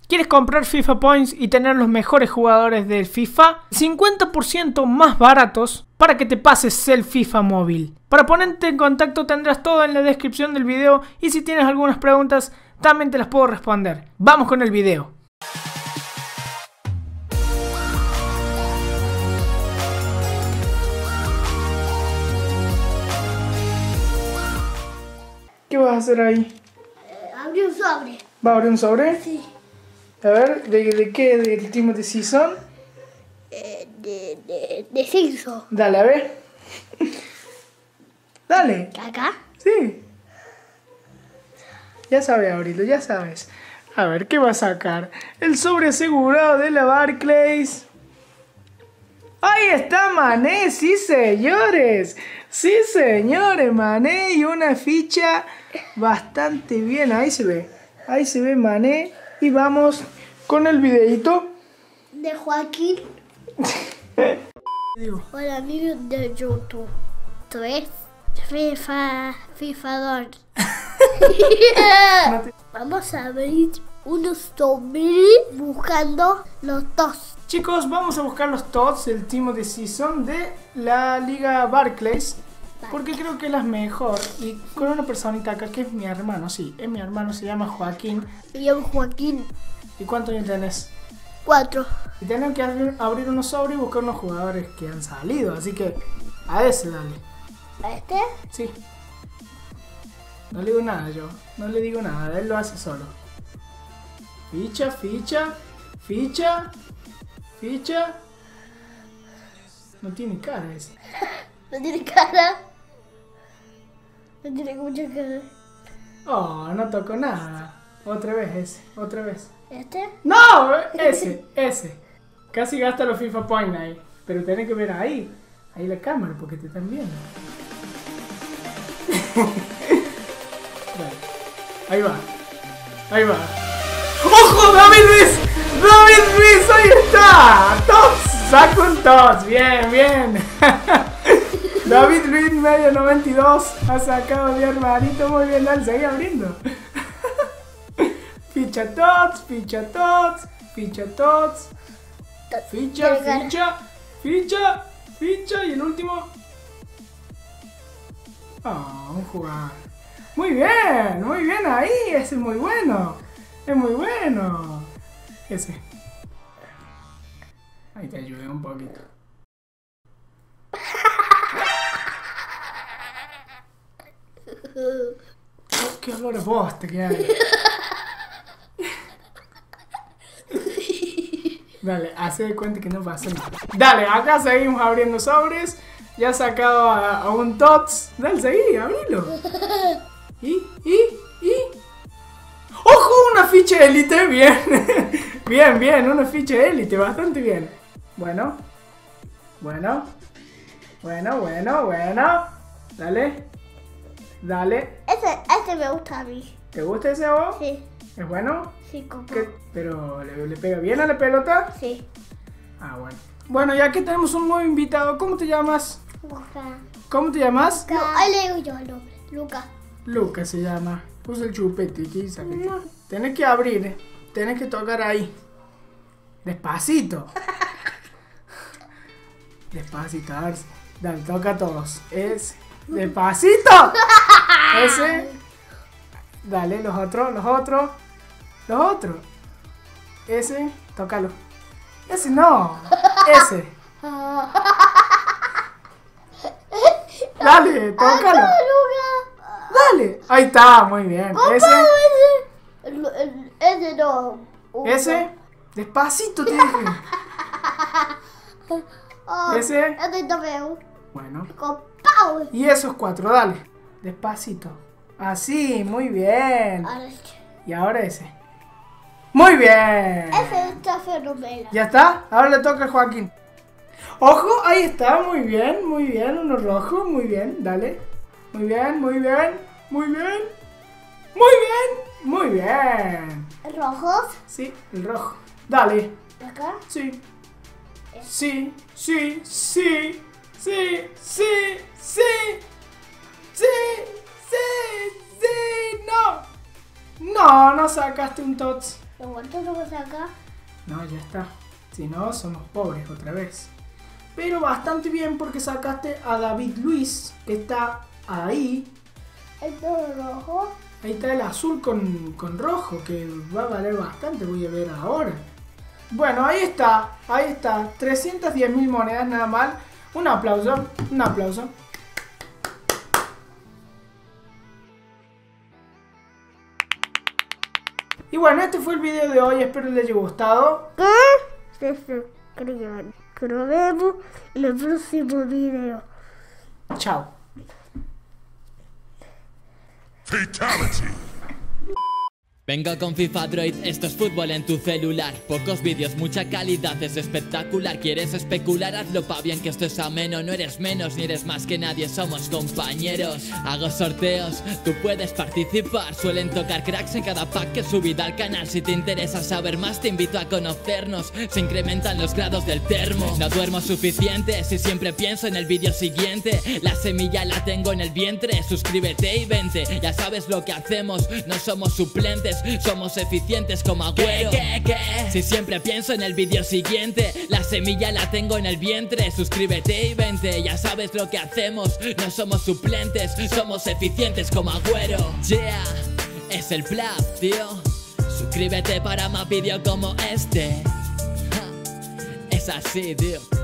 ¿Quieres comprar FIFA Points y tener los mejores jugadores del FIFA? 50% más baratos para que te pases el FIFA móvil. Para ponerte en contacto tendrás todo en la descripción del video y si tienes algunas preguntas también te las puedo responder. Vamos con el video. ¿Qué vas a hacer ahí? Abrí un sobre. ¿Va a abrir un sobre? Sí. A ver, ¿de qué? ¿Del Timothy Season? De Simpson. Dale, a ver. Dale. ¿Acá? Sí. Ya sabes abrirlo, ya sabes. A ver, ¿qué va a sacar? El sobre asegurado de la Barclays. ¡Ahí está Mané! ¡Sí, señores! ¡Sí, señores! Mané y una ficha bastante bien. Ahí se ve. Ahí se ve Mané. Y vamos con el videito. De Joaquín. Hola amigos de YouTube. Esto es FIFA 2. Vamos a abrir unos sobres buscando los dos. Chicos, vamos a buscar los TOTS del Timothy Season de la Liga Barclays. Porque creo que es la mejor. Y con una personita acá que es mi hermano, sí, es mi hermano, se llama Joaquín. Me llamo Joaquín. ¿Y cuántos años tenés? 4. Y tenemos que abrir unos sobres y buscar unos jugadores que han salido. Así que a ese dale. ¿A este? Sí. No le digo nada yo. No le digo nada, él lo hace solo. Ficha, ficha, ficha, ficha. No tiene cara ese. No tiene cara. No tiene mucha cara. Oh, no tocó nada. Otra vez ese, otra vez. ¿Este? ¡No! Ese. Casi gasta los FIFA Points ahí. Pero tenés que ver ahí. Ahí la cámara porque te están viendo. Dale. Ahí va. Ahí va. ¡Ojo! ¡David Luiz! ¡David Luiz! ¡Ahí está! ¡Tots! ¡Saco un Tots! ¡Bien, bien! David Luiz, medio 92. Ha sacado mi hermanito. Muy bien, dale, seguí abriendo. Ficha Tots, ficha Tots, ficha Tots. Ficha, ficha, ficha, ficha. Y el último. Oh, un jugador. Muy bien ahí. Ese es muy bueno. Es muy bueno. Ese. Ahí te ayudé un poquito. Oh, qué olor de bosta que hay. Dale, hace de cuenta que no pasa nada. Dale, acá seguimos abriendo sobres. Ya he sacado a un TOTS. Dale, seguí, abrilo. Y. ¡Ojo! Una ficha élite, bien. Bien, una ficha élite, bastante bien. Bueno. Dale. Este me gusta a mí. ¿Te gusta ese a vos? Sí. ¿Es bueno? Sí, como. ¿Pero le pega bien a la pelota? Sí. Ah, bueno. Bueno, ya que tenemos un nuevo invitado, ¿cómo te llamas? Luca. ¿Cómo te llamas? No, ahí le digo yo el nombre. Luca. Lucas se llama. Puso el chupete aquí, ¿sabes? Tenés que abrir, tenés que tocar ahí. Despacito. Despacito, a ver. Dale, toca a todos. Despacito. Ese. Dale, los otros. Ese, tócalo. Ese no. Ese. Dale, tócalo. Dale. Ahí está, muy bien. Ese no. Ese. Despacito te dije. Ese. Este también. Bueno. Copao. Y esos 4, dale. Despacito. Así, muy bien. Y ahora ese. Muy bien. Ese está fenomenal. ¿Ya está? Ahora le toca a Joaquín. Ojo, ahí está, muy bien. Uno rojo, muy bien, dale. Muy bien. ¿Rojos? Sí, el rojo. Dale. ¿Acá? Sí. No, no sacaste un TOTS. ¿Cuánto tenemos acá? No, ya está. Si no, somos pobres otra vez. Pero bastante bien porque sacaste a David Luiz, que está ahí. ¿Esto es rojo? Ahí está el azul con rojo, que va a valer bastante, voy a ver ahora. Bueno, ahí está. 310.000 monedas nada mal. Un aplauso, un aplauso. Y bueno, este fue el video de hoy, espero les haya gustado. Se suscriban. Nos vemos en el próximo video. Chao. Fatality. Vengo con FIFA Droid, esto es fútbol en tu celular. Pocos vídeos, mucha calidad, es espectacular. ¿Quieres especular? Hazlo pa' bien que esto es ameno. No eres menos ni eres más que nadie, somos compañeros. Hago sorteos, tú puedes participar. Suelen tocar cracks en cada pack que he subido al canal. Si te interesa saber más te invito a conocernos. Se incrementan los grados del termo. No duermo suficiente, si siempre pienso en el vídeo siguiente. La semilla la tengo en el vientre, suscríbete y vente. Ya sabes lo que hacemos, no somos suplentes. Somos eficientes como Agüero. ¿Qué? Si siempre pienso en el vídeo siguiente. La semilla la tengo en el vientre. Suscríbete y vente. Ya sabes lo que hacemos. No somos suplentes. Somos eficientes como Agüero. Yeah, es el plan, tío. Suscríbete para más vídeos como este. Es así, tío.